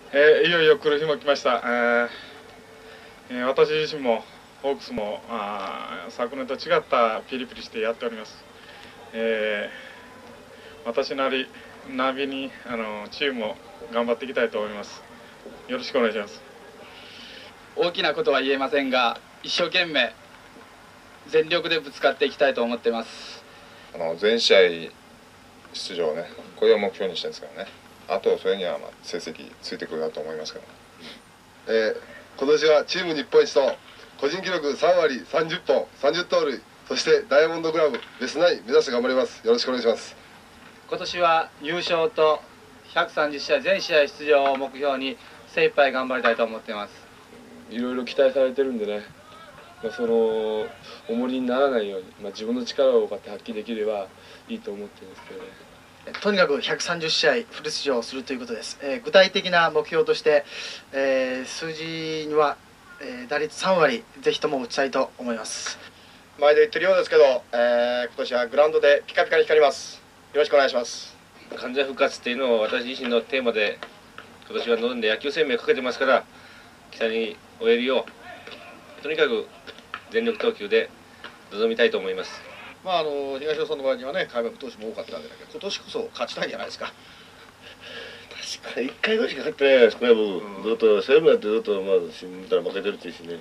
いよいよ来る日も来ました。私自身もホークスも昨年と違ったピリピリしてやっております。私なりにチームを頑張っていきたいと思います。よろしくお願いします。 大きなことは言えませんが、一生懸命全力でぶつかっていきたいと思っています。 全試合出場ね、これを目標にしてるんですからね。あとそれには成績ついてくるなと思いますけど、 今年はチーム日本一と個人記録3割30本30盗塁、そしてダイヤモンドグラブベストナイン目指して頑張ります。よろしくお願いします。 今年は優勝と130試合全試合出場を目標に精一杯頑張りたいと思っています。 いろいろ期待されてるんでね、その重荷にならないように、自分の力をこうやって発揮できればいいと思ってるんですけどね。 とにかく130試合フル出場するということです。具体的な目標として、数字には、打率3割ぜひとも打ちたいと思います。 毎度言ってるようですけど、今年はグラウンドでピカピカに光ります。よろしくお願いします。 完全復活っていうのを私自身のテーマで今年は臨んで野球生命かけてますから、期待に終えるようとにかく全力投球で臨みたいと思います。 東尾さんの場合にはね、開幕投手も多かったわけだけど、今年こそ勝ちたいんじゃないですか。 確かに1回ぐらいしか勝ってないですね。僕ずっとセーブやってずっと新聞見たら負けてるっていうしね、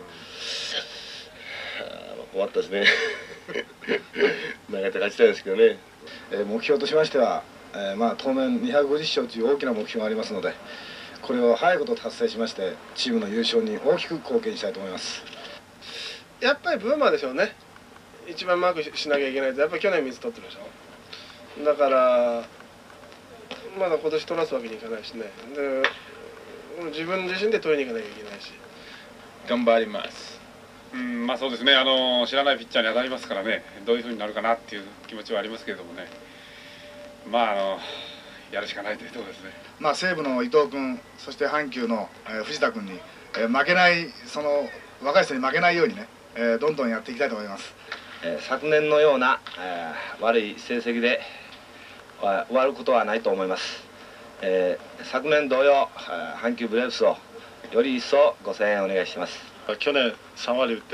困ったですね。投げて勝ちたいですけどね。 目標としましては、当面250勝という大きな目標がありますので、これを早いこと達成しましてチームの優勝に大きく貢献したいと思います。 やっぱりブーマーでしょうね。一番マークしなきゃいけないと、やっぱり去年水取ってるでしょ。だからまだ今年取らすわけにいかないしね。で自分自身で取りに行かなきゃいけないし。 頑張ります。そうですね。知らないピッチャーに当たりますからね、どういうふうになるかなっていう気持ちはありますけれどもね。やるしかないというところですね。 西武の伊藤君、そして阪急の藤田君に負けない、その若い人に負けないようにね、どんどんやっていきたいと思います。 昨年のような悪い成績で終わることはないと思います。昨年同様阪急ブレーブスをより一層ご声援お願いします。 去年3割打って、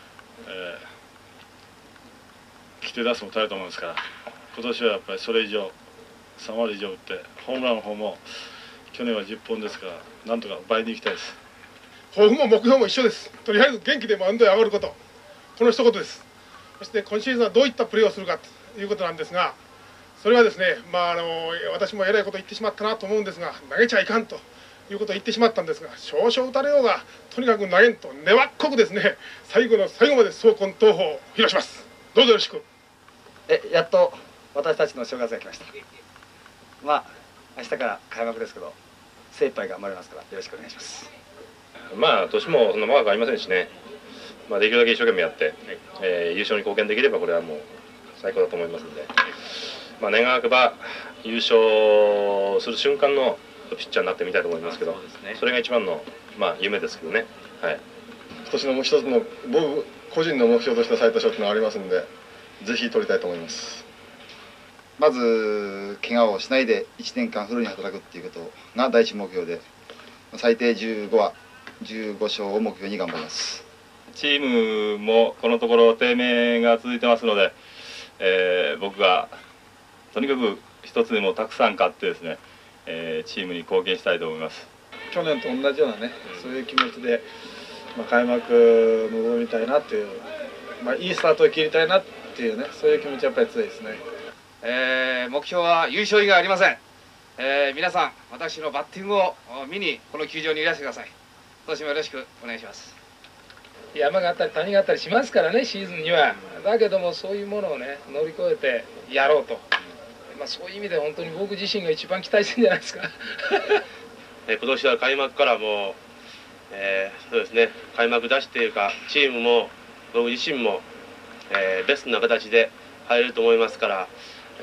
規定打数も耐えたと思うんですから、今年はやっぱりそれ以上3割以上打って、ホームランの方も去年は10本ですから、なんとか倍に行きたいです。 抱負も目標も一緒です。とりあえず元気でマウンドへ上がること、この一言です。そして今シーズンはどういったプレーをするかということなんですが、それはですね、私もえらいこと言ってしまったなと思うんですが、投げちゃいかんということを言ってしまったんですが、少々打たれようがとにかく投げんと粘っこくですね、最後の最後まで走魂投法を披露します。どうぞよろしく。 やっと私たちの正月が来ました。明日から開幕ですけど、精一杯頑張りますからよろしくお願いします。 年もそんな長くありませんしね、できるだけ一生懸命やって、優勝に貢献できればこれはもう最高だと思いますので、願わくば優勝する瞬間のピッチャーになってみたいと思いますけど、それが一番の夢ですけどね。はい。 今年のもう一つの僕個人の目標とした最多勝というのがありますので、ぜひ取りたいと思います。 まず怪我をしないで1年間フルに働くっていうことが第一目標で、最低15勝を目標に頑張ります。 チームもこのところ低迷が続いてますので、僕がとにかく一つでもたくさん勝ってですね、チームに貢献したいと思います。 去年と同じようなね、そういう気持ちで、開幕臨みたいなっていう、いいスタートを切りたいなっていうね、そういう気持ちはやっぱり強いですね。 目標は優勝以外ありません。皆さん私のバッティングを見にこの球場にいらしてください。今年もよろしくお願いします。 山があったり谷があったりしますからね、シーズンには。だけどもそういうものをね乗り越えてやろうと、そういう意味で本当に僕自身が一番期待してるんじゃないですか。 今年は開幕からもう、そうですね、開幕出しというかチームも僕自身も、ベストな形で入れると思いますから、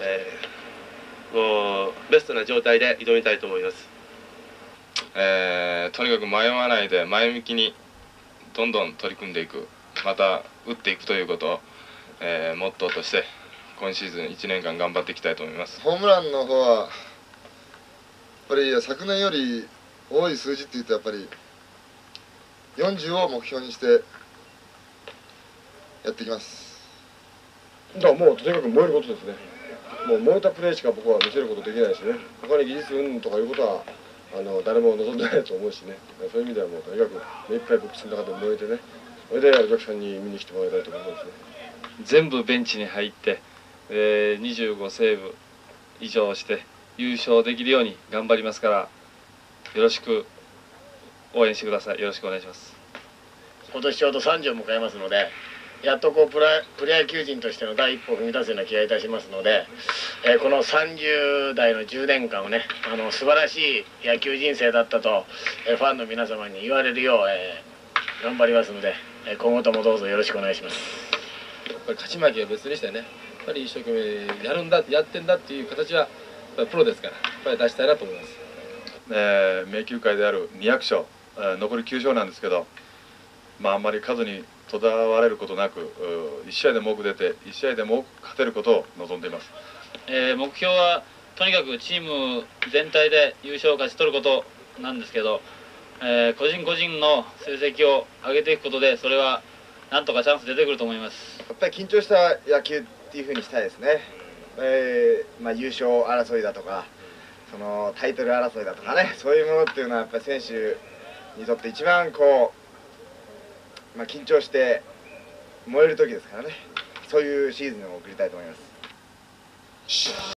もうベストな状態で挑みたいと思います。 とにかく迷わないで前向きにどんどん取り組んでいく、また打っていくということを、モットーとして今シーズン1年間頑張っていきたいと思います。 ホームランの方はやっぱり昨年より多い数字っていうとやっぱり40を目標にしてやっていきます。 だからもうとにかく燃えることですね。もう燃えたプレーしか僕は見せることできないしね、他に技術云々とかいうことは誰も望んでないと思うしね、そういう意味ではもうとにかく目いっぱいボックスの中で燃えてね、それでお客さんに見に来てもらいたいと思いますね。 全部ベンチに入って、25セーブ以上して優勝できるように頑張りますから、よろしく応援してください。よろしくお願いします。 今年ちょうど30を迎えますので、やっとこうプロ野球人としての第一歩を踏み出すような気がいたしますので、この30代の10年間をね、素晴らしい野球人生だったと、ファンの皆様に言われるよう、頑張りますので、今後ともどうぞよろしくお願いします。 やっぱり勝ち負けは別にしてね、やっぱり一生懸命やるんだやってんだっていう形はやっぱりプロですからやっぱり出したいなと思います。 名球会である200勝、残り9勝なんですけど、あんまり数にとらわれることなく1試合でも多く出て1試合でも多く勝てることを望んでいます。 目標はとにかくチーム全体で優勝を勝ち取ることなんですけど、個人個人の成績を上げていくことでそれはなんとかチャンス出てくると思います。 やっぱり緊張した野球っていうふうにしたいですね。優勝争いだとかそのタイトル争いだとかね、そういうものっていうのはやっぱり選手にとって一番こう緊張して燃える時ですからね、そういうシーズンを送りたいと思います。